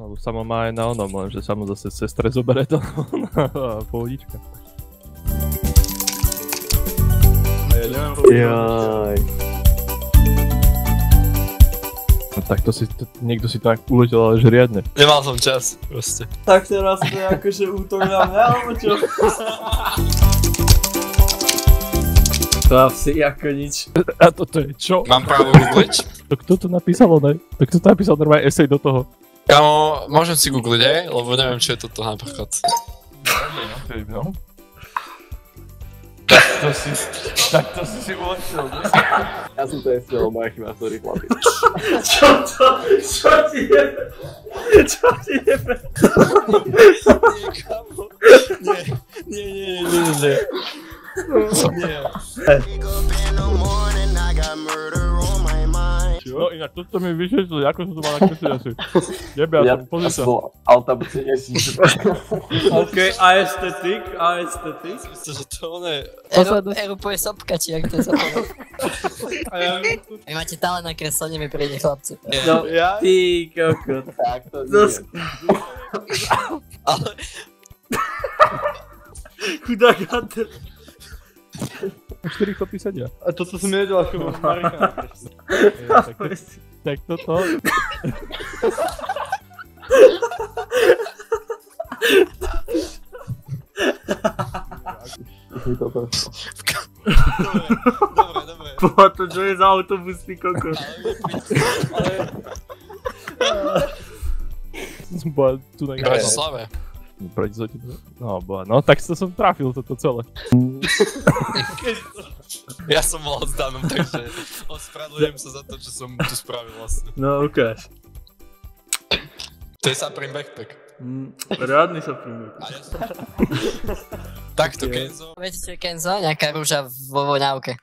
Lebo Samo má aj na onom, lenže Samo zase sestre zoberie to na pohodička. Jaj. No tak to si, niekto si tak uletel, ale že riadne. Nemal som čas, proste. Tak teraz to je akože útok na mňa, alebo čo? To asi ako nič. A toto je čo? Mám právo googliť? To kto to napísal, ne? To kto to napísal normálne esej do toho? Kámo, môžem si googliť, hej? Lebo neviem, čo je toto napríklad. No. Tak to si uletel, ne? Ja som to jestel, moja chyba, sorry chlapi. Čo to? Čo ti je? Čo ti je? Nie, kámo. Nie. Nie. No inak toto mi vyšetlili, ako som to mal nakresliť asi. Jebe, ja som pozri sa. Ale tam si nesíš. OK, aesthetic. Myslím, že to ne... Erupuje sopka, či jak to je zapovedať. Vy máte talent na kreslenie, mi príde chlapci. No, ty kokot. Tak to nie. Ale... Chudák Hunter. 4 chlapí sedia. A toto som nevedel, ako Marika. Tak toto... Dobre. Boha, to čo je za autobus, ty kokot. Boha, tu na Bratislave. No tak to som trafil toto celé. Ja som mal s Danom, takže ospravedlňujem sa za to, čo som tu spravil vlastne. No, ukáž. To je Supreme Backpack. Riadny Supreme Backpack. A ja som... Takto, Kenzo. Viete, čo je Kenzo? Nejaká rúža vo voňavke.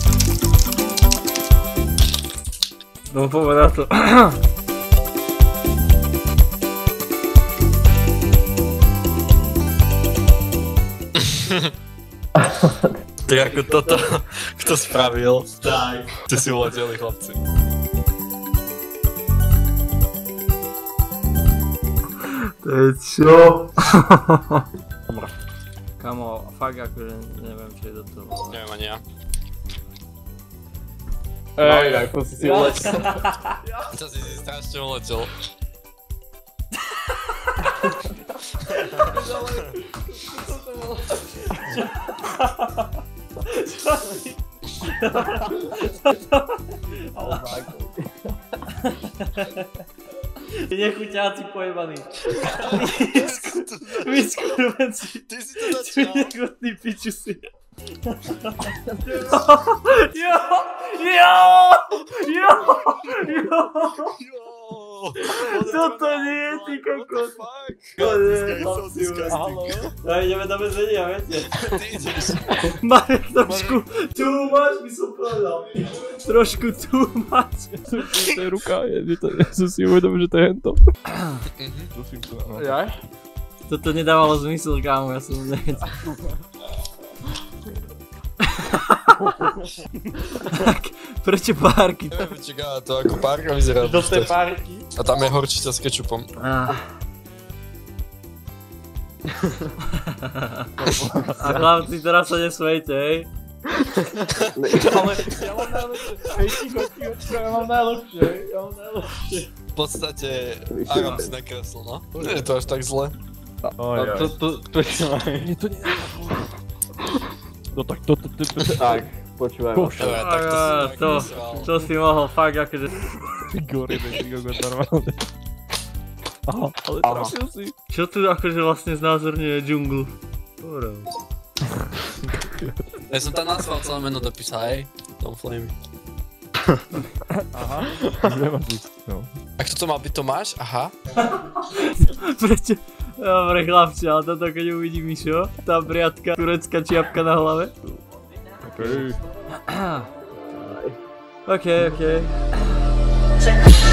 No, povedal to. Tak ako toto, kto spravil, tak ste si uleteli, chlapci. To je čo? Kamo, fakt akože neviem, čo je do toho. Neviem ani ja. Tak to si uletel. To si strašne uletel. Nechuťáci pojebaný. Vyskurvenci. Ty si to začal. Nechutný piču si. Toto nie je, ty kokos. No ideme do väzenia, viete. Ty ideš. Marek, trošku too much by som povedal. Trošku too much. To je ruka, ja som si uvedomil, že to je hento. Jaj? Toto nedávalo zmysel, kámo, ja som nevedel. Prečo párky? Neviem, čaká, to ako párka vyzerá. Do tej párky? A tam je horčica s kečupom. A chlapci, teraz sa nesmejte, hej? Ale ja mám najlepšie. Hej, ticho, ja mám najlepšie. V podstate Aram si nakreslil, no. Nie je to až tak zle. Prečo aj? No tak toto... Tak, počúvaj. Dobre, tak to si nakreslil. To si mohol fakt akože... Goríme, ty kokot normálne. Aha, ale trafil si. Čo tu akože vlastne znázorňuje džunglu? Dobre. Ja som tam nazval celé meno dopísal, hej? Tom Flame. Aha, nemáš byť, no. A kto to mal byť Tomáš? Aha. Prečo? Dobre chlapci, ale toto keď uvidí Mišo, tá priatka, turecká čiapka na hlave. Okej. Okej.